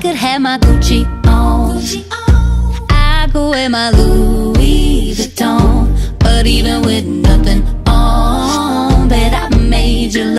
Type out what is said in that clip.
could have my Gucci on, I could wear my Louis Vuitton, but even with nothing on, bet I made you